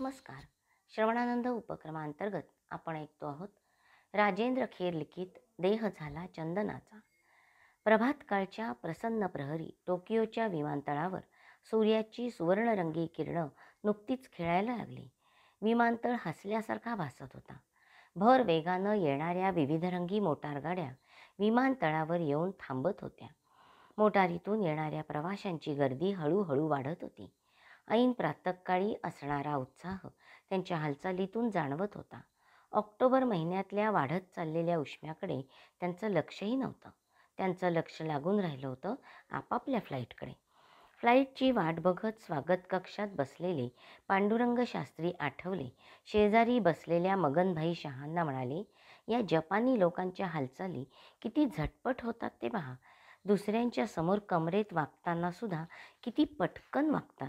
नमस्कार. श्रवणानंद उपक्रमांतर्गत आपण ऐकतो आहोत राजेंद्र खेर लिखित देह झाला चंदनाचा. प्रभातकाळच्या प्रसन्न प्रहरी टोकियोच्या विमानतळावर सूर्याची सुवर्णरंगी किरणं नुकतीच खेळायला लागली. विमानतळ हसल्यासारखा भासत होता. भर वेगानं येणाऱ्या विविधरंगी मोटारगाड्या विमानतळावर येऊन थांबत होत्या. मोटारीतून येणाऱ्या प्रवाशांची गर्दी हळूहळू वाढत होती. ऐन प्रातःकाळी असणारा उत्साह त्यांच्या हालचालीतून जाणवत होता. ऑक्टोबर महिन्यातल्या वाढत चाललेल्या उष्म्याकडे त्यांचं लक्षही नव्हतं. त्यांचं लक्ष लागून राहिलं होतं आपापल्या फ्लाईटकडे. फ्लाईटची वाट बघत स्वागत कक्षात बसलेले पांडुरंग शास्त्री आठवले शेजारी बसलेल्या मगनभाई शहांना म्हणाले, या जपानी लोकांच्या हालचाली किती झटपट होतात ते पहा. दुसऱ्यांच्या समोर कमरेत वागताना सुद्धा किती पटकन वागतात.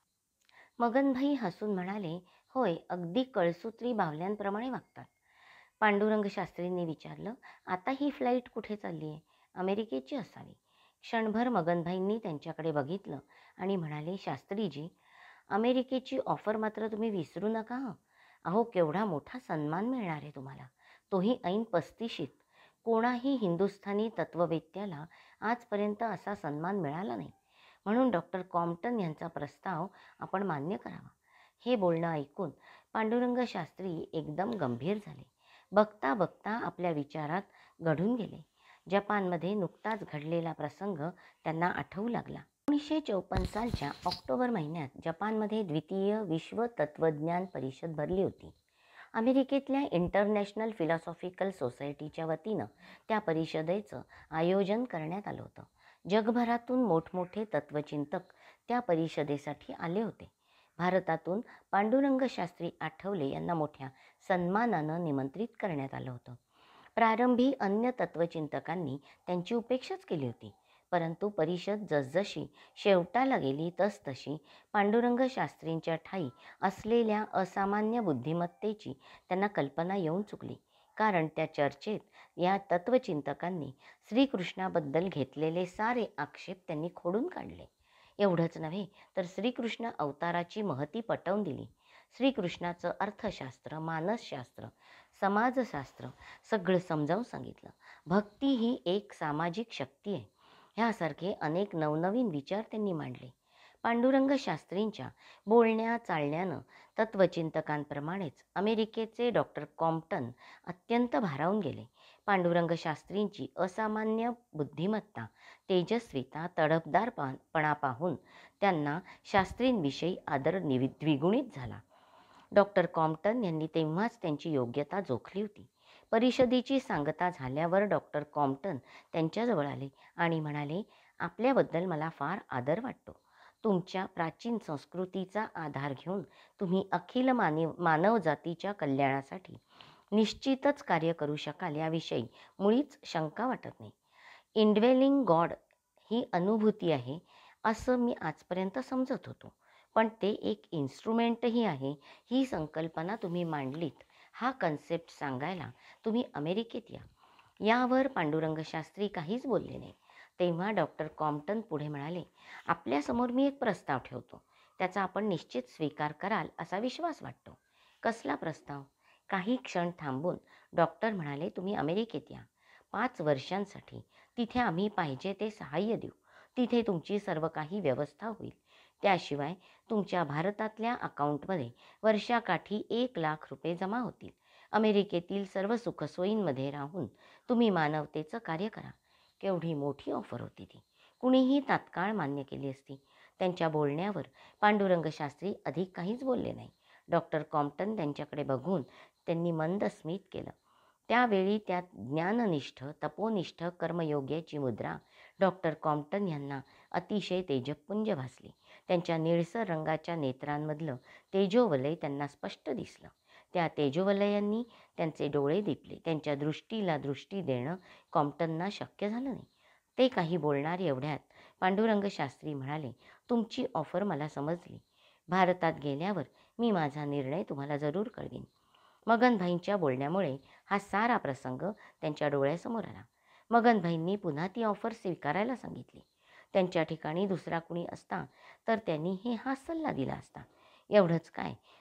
मगनभाई हसून म्हणाले, होय, अगदी कळसूत्री बावल्यांप्रमाणे वागतात. पांडुरंग शास्त्रींनी विचारलं, आता ही फ्लाईट कुठे चालली आहे? अमेरिकेची असावी. क्षणभर मगनभाईंनी त्यांच्याकडे बघितलं आणि म्हणाले, शास्त्रीजी, अमेरिकेची ऑफर मात्र तुम्ही विसरू नका हं. अहो, केवढा मोठा सन्मान मिळणार आहे तुम्हाला, तोही ऐन 35शीत. कोणाही हिंदुस्थानी तत्ववेत्याला आजपर्यंत असा सन्मान मिळाला नाही. म्हणून डॉक्टर कॉम्प्टन यांचा प्रस्ताव आपण मान्य करावा. हे बोलणं ऐकून पांडुरंग शास्त्री एकदम गंभीर झाले. बघता बघता आपल्या विचारात गढून गेले. जपानमध्ये नुकताच घडलेला प्रसंग त्यांना आठवू लागला. 1954 सालच्या ऑक्टोबर महिन्यात जपानमध्ये द्वितीय विश्व तत्त्वज्ञान परिषद भरली होती. अमेरिकेतल्या इंटरनॅशनल फिलॉसॉफिकल सोसायटीच्या वतीनं त्या परिषदेचं आयोजन करण्यात आलं होतं. जगभरातून मोठमोठे तत्त्वचिंतक त्या परिषदेसाठी आले होते. भारतातून पांडुरंग शास्त्री आठवले यांना मोठ्या सन्मानानं निमंत्रित करण्यात आलं होतं. प्रारंभी अन्य तत्त्वचिंतकांनी त्यांची उपेक्षाच केली होती. परंतु परिषद जसजशी शेवटाला गेली तसतशी पांडुरंग शास्त्रींच्या ठायी असलेल्या असामान्य बुद्धिमत्तेची त्यांना कल्पना येऊन चुकली. कारण त्या चर्चेत या तत्त्वचिंतकांनी श्रीकृष्णाबद्दल घेतलेले सारे आक्षेप त्यांनी खोडून काढले. एवढंच नव्हे तर श्रीकृष्ण अवताराची महती पटवून दिली. श्रीकृष्णाचं अर्थशास्त्र, मानसशास्त्र, समाजशास्त्र सगळं समजावून सांगितलं. भक्ती ही एक सामाजिक शक्ती आहे, ह्यासारखे अनेक नवनवीन विचार त्यांनी मांडले. पांडुरंग शास्त्रींच्या बोलण्या चालण्यानं तत्त्वचिंतकांप्रमाणेच अमेरिकेचे डॉक्टर कॉम्प्टन अत्यंत भारावून गेले. पांडुरंग शास्त्रींची असामान्य बुद्धिमत्ता, तेजस्विता, तडफदारपणा पाहून त्यांना शास्त्रींविषयी आदर द्विगुणित झाला. डॉक्टर कॉम्प्टन यांनी तेव्हाच त्यांची योग्यता जोखली होती. परिषदेची सांगता झाल्यावर डॉक्टर कॉम्प्टन त्यांच्याजवळ आले आणि म्हणाले, आपल्याबद्दल मला फार आदर वाटतो. तुमच्या प्राचीन संस्कृतीचा आधार घेऊन तुम्ही अखिल मानवजातीच्या कल्याणासाठी निश्चितच कार्य करू शकाल याविषयी मुळीच शंका वाटत नाही. इंडवेलिंग गॉड ही अनुभूती आहे असं मी आजपर्यंत समजत होतो, पण ते एक इन्स्ट्रुमेंटही आहे ही संकल्पना तुम्ही मांडलीत. हा कन्सेप्ट सांगायला तुम्ही अमेरिकेत या. यावर पांडुरंग शास्त्री काहीच बोलले नाही. तेव्हा डॉक्टर कॉम्प्टन पुढे म्हणाले, आपल्यासमोर मी एक प्रस्ताव ठेवतो. त्याचा आपण निश्चित स्वीकार कराल असा विश्वास वाटतो. कसला प्रस्ताव? काही क्षण थांबून डॉक्टर म्हणाले, तुम्ही अमेरिकेत या 5 वर्षांसाठी. तिथे आम्ही पाहिजे ते सहाय्य देऊ. तिथे तुमची सर्व काही व्यवस्था होईल. त्याशिवाय तुमच्या भारतातल्या अकाउंटमध्ये वर्षाकाठी 1,00,000 रुपये जमा होतील. अमेरिकेतील सर्व सुखसोयींमध्ये राहून तुम्ही मानवतेचं कार्य करा. केवढी मोठी ऑफर होती ती. कुणीही तात्काळ मान्य केली असती. त्यांच्या बोलण्यावर पांडुरंग शास्त्री अधिक काहीच बोलले नाही. डॉक्टर कॉम्प्टन त्यांच्याकडे बघून त्यांनी मंद स्मित केलं. त्यावेळी त्या ज्ञाननिष्ठ, तपोनिष्ठ कर्मयोग्याची मुद्रा डॉक्टर कॉम्प्टन यांना अतिशय तेजपुंज भासली. त्यांच्या निळसर रंगाच्या नेत्रांमधलं तेजोवलय त्यांना स्पष्ट दिसलं. त्या तेजोवलयांनी त्यांचे डोळे दिपले. त्यांच्या दृष्टीला दृष्टी देणं कॉम्प्टनना शक्य झालं नाही. ते काही बोलणार एवढ्यात पांडुरंग शास्त्री म्हणाले, तुमची ऑफर मला समजली. भारतात गेल्यावर मी माझा निर्णय तुम्हाला जरूर कळवीन. मगनभाईंच्या बोलण्यामुळे हा सारा प्रसंग त्यांच्या डोळ्यासमोर आला. मगनभाईंनी पुन्हा ती ऑफर स्वीकारायला सांगितली. त्यांच्या ठिकाणी दुसरा कुणी असता तर त्यांनी हा सल्ला दिला असता. एवढंच काय,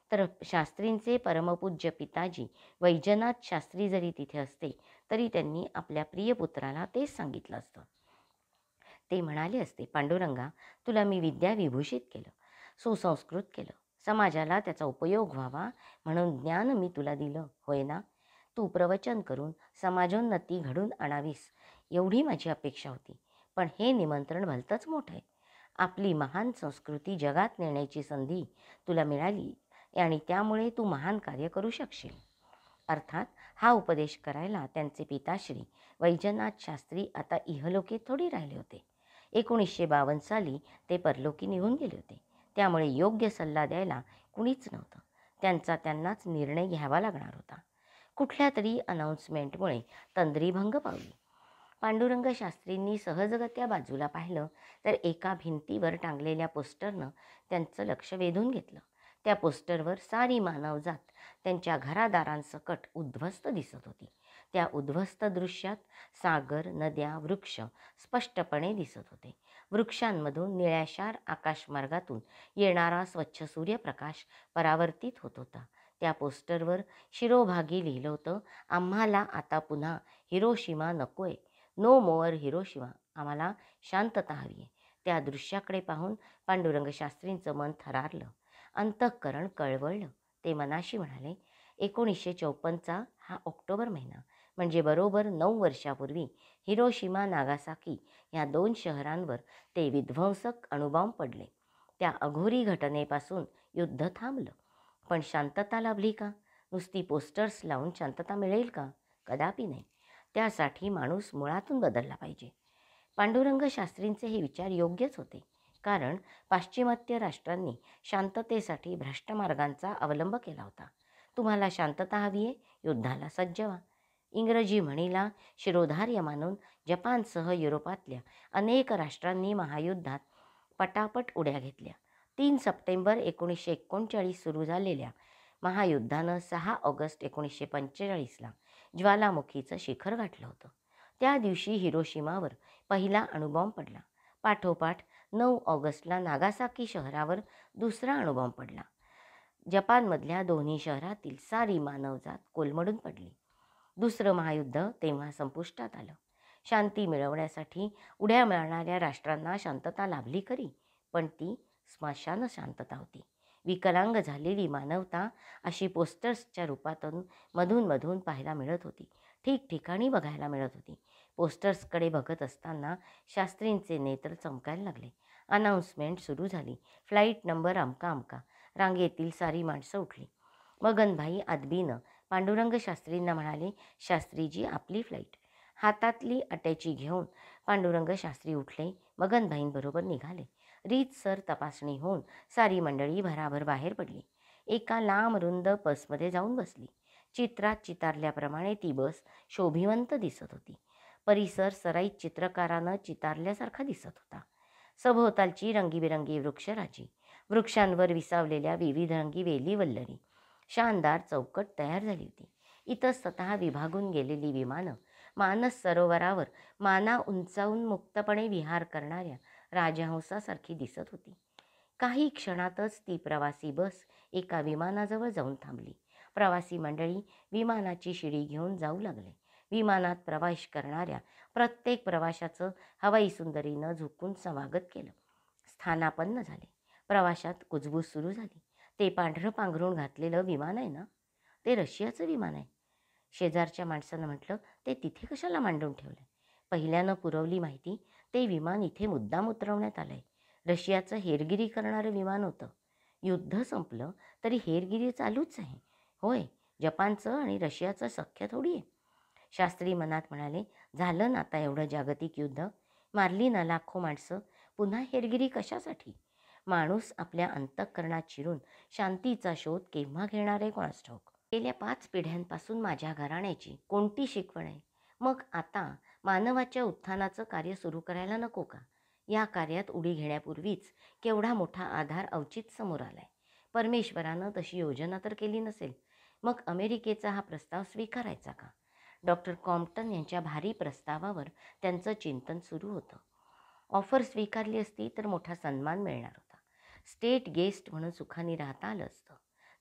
तर शास्त्रींचे परमपूज्य पिताजी वैजनाथ शास्त्री जरी तिथे असते तरी त्यांनी आपल्या प्रिय पुत्राला तेच सांगितलं असतं. ते म्हणाले असते, पांडुरंगा, तुला मी विद्याविभूषित केलं, सुसंस्कृत केलं, समाजाला त्याचा उपयोग व्हावा म्हणून ज्ञान मी तुला दिलं, होय ना? तू प्रवचन करून समाजोन्नती घडून आणावीस एवढी माझी अपेक्षा होती. पण हे निमंत्रण भलतंच मोठं आहे. आपली महान संस्कृती जगात नेण्याची संधी तुला मिळाली आणि त्यामुळे तू महान कार्य करू शकशील. अर्थात हा उपदेश करायला त्यांचे पिताश्री वैजनाथ शास्त्री आता इहलोकी थोडी राहिले होते. 1952 साली ते परलोकी निघून गेले होते. त्यामुळे योग्य सल्ला द्यायला कुणीच नव्हतं. त्यांचा त्यांनाच निर्णय घ्यावा लागणार होता. कुठल्या तरी अनाऊन्समेंटमुळे तंद्री भंग पावली. पांडुरंग शास्त्रींनी सहजगत्या बाजूला पाहिलं तर एका भिंतीवर टांगलेल्या पोस्टरनं त्यांचं लक्ष वेधून घेतलं. त्या पोस्टरवर सारी मानवजात त्यांच्या घरादारांसकट उद्ध्वस्त दिसत होती. त्या उद्ध्वस्त दृश्यात सागर, नद्या, वृक्ष स्पष्टपणे दिसत होते. वृक्षांमधून निळ्याशार आकाशमार्गातून येणारा स्वच्छ सूर्यप्रकाश परावर्तित होत होता. त्या पोस्टरवर शिरोभागी लिहिलं होतं, आम्हाला आता पुन्हा हिरोशिमा नकोय, नो मोअर हिरोशिमा, आम्हाला शांतता हवी आहे. त्या दृश्याकडे पाहून पांडुरंग शास्त्रींचं मन थरारलं, अंतःकरण कळवळलं. ते मनाशी म्हणाले, 1954चा हा ऑक्टोबर महिना म्हणजे बरोबर 9 वर्षापूर्वी हिरोशिमा नागासाकी या 2 शहरांवर ते विध्वंसक अणुबॉम्ब पडले. त्या अघोरी घटनेपासून युद्ध थांबलं. पण शांतता लाभली का? नुसती पोस्टर्स लावून शांतता मिळेल का? कदापि नाही. त्यासाठी माणूस मुळातून बदलला पाहिजे. पांडुरंग शास्त्रींचे हे विचार योग्यच होते. कारण पाश्चिमात्य राष्ट्रांनी शांततेसाठी भ्रष्ट मार्गांचा अवलंब केला होता. तुम्हाला शांतता हवी आहे, युद्धाला सज्ज व्हा. इंग्रजी म्हणीला शिरोधार्य मानून जपानसह युरोपातल्या अनेक राष्ट्रांनी महायुद्धात पटापट उड्या घेतल्या. 3 सप्टेंबर 1939 सुरू झालेल्या महायुद्धानं 6 ऑगस्ट 1945ला ज्वालामुखीचं शिखर गाठलं होतं. त्या दिवशी हिरोशिमावर पहिला अणुबॉम्ब पडला. पाठोपाठ 9 ऑगस्टला नागासाकी शहरावर दुसरा अणुबॉम्ब पडला. जपानमधल्या दोन्ही शहरातील सारी मानवजात कोलमडून पडली. दुसरं महायुद्ध तेव्हा संपुष्टात आलं. शांती मिळवण्यासाठी उड्या मारणाऱ्या राष्ट्रांना शांतता लाभली खरी, पण ती स्मशान शांतता होती. विकलांग झालेली मानवता अशी पोस्टर्सच्या रूपातून मधून पाहायला मिळत होती, ठिकठिकाणी बघायला मिळत होती. पोस्टर्सकडे बघत असताना शास्त्रींचे नेत्र चमकायला लागले. अनाऊन्समेंट सुरू झाली. फ्लाईट नंबर अमका अमका. रांगेतील सारी माणसं उठली. मगनभाई आदबीनं पांडुरंग शास्त्रींना म्हणाले, शास्त्रीजी, आपली फ्लाईट. हातातली अटॅची घेऊन पांडुरंग शास्त्री उठले. मगनभाईंबरोबर निघाले. रीतसर तपासणी होऊन सारी मंडळी भराभर बाहेर पडली. एका लांब रुंद बसमध्ये जाऊन बसली. चित्रात चितारल्याप्रमाणे ती बस शोभिवंत दिसत होती. परिसर सराईत चित्रकारानं चितारल्यासारखा दिसत होता. सभोवतालची रंगीबिरंगी वृक्षराजी, वृक्षांवर विसावलेल्या विविध रंगी वेली वल्लरी, शानदार चौकट तयार झाली होती. इतस्ततः विभागून गेलेली विमानं मानस सरोवरावर माना उंचावून मुक्तपणे विहार करणाऱ्या राजहंसासारखी दिसत होती. काही क्षणातच ती प्रवासी बस एका विमानाजवळ जाऊन थांबली. प्रवासी मंडळी विमानाची शिडी घेऊन जाऊ लागले. विमानात प्रवेश करणाऱ्या प्रत्येक प्रवाशाचं हवाई सुंदरीनं झुकून स्वागत केलं. स्थानापन्न झाले. प्रवाशात कुजबूज सुरू झाली. ते पांढरं पांघरूण घातलेलं विमान आहे ना? ते रशियाचं विमान आहे. शेजारच्या माणसानं म्हटलं, ते तिथे कशाला मांडून ठेवलं? पहिल्यानं पुरवली माहिती, ते विमान इथे मुद्दाम उतरवण्यात आलं आहे. रशियाचं हेरगिरी करणारं विमान होतं. युद्ध संपलं तरी हेरगिरी चालूच आहे. होय, जपानचं आणि रशियाचं सख्य थोडी आहे. शास्त्री मनात म्हणाले, झालं ना आता एवढं जागतिक युद्ध, मारली ना लाखो माणसं, पुन्हा हेरगिरी कशासाठी? माणूस आपल्या अंतःकरणात शिरून शांतीचा शोध केव्हा घेणार आहे कोणास ठाऊक. गेल्या 5 पिढ्यांपासून माझ्या घराण्याची कोणती शिकवण आहे? मग आता मानवाच्या उत्थानाचं कार्य सुरू करायला नको का? या कार्यात उडी घेण्यापूर्वीच केवढा मोठा आधार अवचित समोर आलाय. परमेश्वरानं तशी योजना तर केली नसेल, मग अमेरिकेचा हा प्रस्ताव स्वीकारायचा का? डॉक्टर कॉम्प्टन यांच्या भारी प्रस्तावावर त्यांचं चिंतन सुरू होतं. ऑफर स्वीकारली असती तर मोठा सन्मान मिळणार होता. स्टेट गेस्ट म्हणून सुखाने राहता आलं असतं.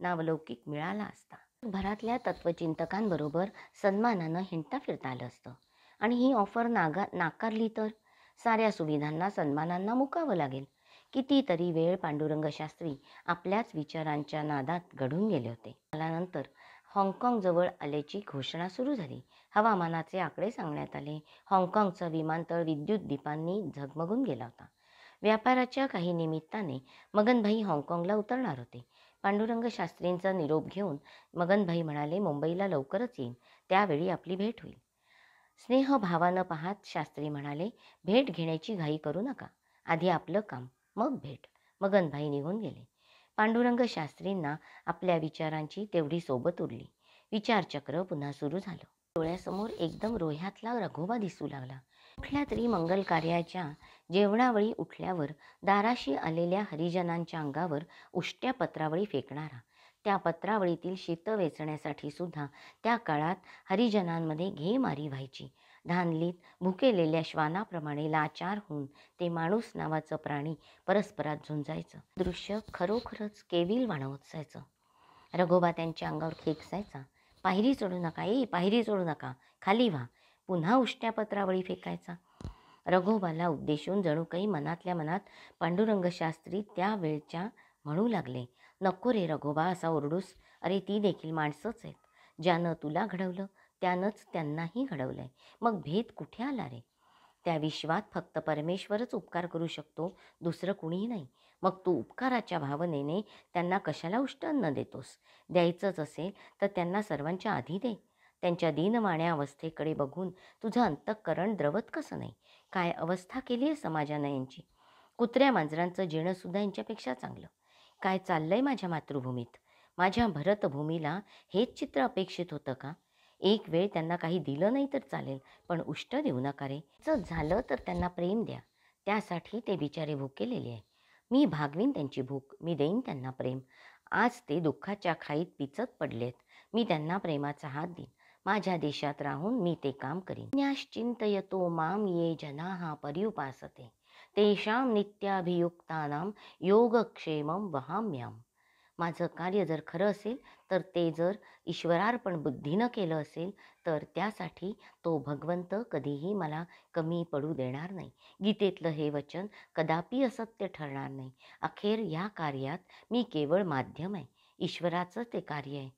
नावलौकिक मिळाला असता. भरातल्या तत्वचिंतकांबरोबर सन्मानानं हिंडता फिरता आलं असतं. आणि ही ऑफर नाकारली तर साऱ्या सुविधांना सन्मानांना मुकावं लागेल. कितीतरी वेळ पांडुरंग शास्त्री आपल्याच विचारांच्या नादात गढून गेले होते. त्यानंतर हाँगकाँगजवळ आल्याची घोषणा सुरू झाली. हवामानाचे आकडे सांगण्यात आले. हाँगकाँगचं विमानतळ विद्युत दीपांनी झगमगून गेला होता. व्यापाराच्या काही निमित्ताने मगनभाई हाँगकाँगला उतरणार होते. पांडुरंग शास्त्रींचा निरोप घेऊन मगनभाई म्हणाले, मुंबईला लवकरच येईन, त्यावेळी आपली भेट होईल. स्नेहभावानं पाहत शास्त्री म्हणाले, भेट घेण्याची घाई करू नका, आधी आपलं काम मग भेट. मगनभाई निघून गेले. पांडुरंग शास्त्रींना आपल्या विचारांची तेवढी सोबत उरली. विचारचक्र पुन्हा सुरू झालं. डोळ्यासमोर एकदम रोह्यातला रघोबा दिसू लागला. कुठल्या तरी मंगल कार्याच्या जेवणावेळी उठल्यावर दाराशी आलेल्या हरिजनांच्या अंगावर उष्ट्या पत्रावळी फेकणारा. त्या पत्रावळीतील शीत वेचण्यासाठी सुद्धा त्या काळात हरिजनांमध्ये घेमारी व्हायची. धानलीत भुकेलेल्या श्वानाप्रमाणे लाचार होऊन ते माणूस नावाचं प्राणी परस्परात झुंजायचं. दृश्य खरोखरच केविल वाणवसायचं. रघोबा त्यांच्या अंगावर खेकसायचा. पायरी चढू नका, पायरी चढू नका, खाली व्हा. पुन्हा उष्ट्या पत्रावळी फेकायचा. रघोबाला उद्देशून जणू काही मनातल्या मनात पांडुरंग शास्त्री त्या वेळच्या म्हणू लागले, नको रे रघोबा असा ओरडूस. अरे ती देखील माणसंच आहेत. ज्यानं तुला घडवलं त्यानंच त्यांनाही घडवलंय. मग भेद कुठे आला रे? त्या विश्वात फक्त परमेश्वरच उपकार करू शकतो, दुसरं कुणीही नाही. मग तू उपकाराच्या भावनेने त्यांना कशाला उष्टअन्न देतोस? द्यायचंच असेल तर त्यांना सर्वांच्या आधी दे. त्यांच्या दीनवाण्या अवस्थेकडे बघून तुझं अंतःकरण द्रवत कसं नाही? काय अवस्था केली आहे समाजानं यांची. कुत्र्या मांजरांचं जीणंसुद्धा यांच्यापेक्षा चांगलं. काय चाललंय माझ्या मातृभूमीत? माझ्या भरतभूमीला हेच चित्र अपेक्षित होतं का? एक वेळ त्यांना काही दिलं नाही तर चालेल, पण उष्ट देऊ नका रे. झालं तर त्यांना प्रेम द्या, त्यासाठी ते बिचारे भुकेलेले आहे. मी भागवीन त्यांची भूक, मी देईन त्यांना प्रेम. आज ते दुःखाच्या खाईत पिचत पडलेत, मी त्यांना प्रेमाचा हात देईन. माझ्या देशात राहून मी ते काम करीन. न्याश्चिंतयतो माम ये जनाः पर्युपासते तेषां नित्याभियुक्तानां योगक्षेमं वहाम्यहम्. माझं कार्य जर खरं असेल तर ते जर ईश्वरार्पण बुद्धीनं केलं असेल तर त्यासाठी तो भगवंत कधीही मला कमी पडू देणार नाही. गीतेतलं हे वचन कदापि असत्य ठरणार नाही. अखेर या कार्यात मी केवळ माध्यम आहे, ईश्वराचं ते कार्य आहे.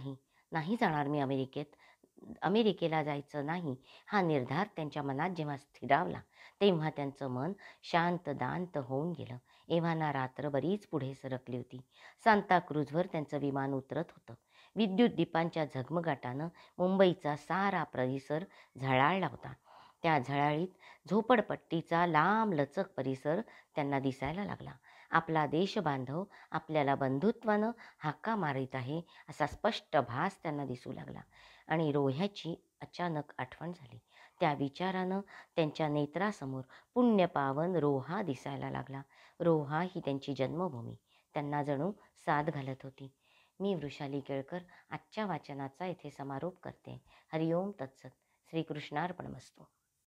नाही जाणार मी अमेरिकेला जायचं नाही. हा निर्धार त्यांच्या मनात जेव्हा स्थिरावला तेव्हा त्यांचं मन शांत होऊन गेलं. एव्हाना रात्र बरीच पुढे सरकली होती. सांताक्रूझवर त्यांचं विमान उतरत होतं. विद्युत दीपांच्या झगमगाटानं मुंबईचा सारा परिसर झळाळला होता. त्या झळाळीत झोपडपट्टीचा लांबलचक परिसर त्यांना दिसायला लागला. आपला देशबांधव आपल्याला बंधुत्वानं हाका मारित आहे असा स्पष्ट भास त्यांना दिसू लागला. आणि रोह्याची अचानक आठवण झाली. त्या विचारानं त्यांच्या नेत्रासमोर पुण्यपावन रोहा दिसायला लागला. रोहा ही त्यांची जन्मभूमी त्यांना जणू साद घालत होती. मी वृषाली केळकर आजच्या वाचनाचा इथे समारोप करते. हरिओम तत्सत. श्रीकृष्णार्पणमस्तु.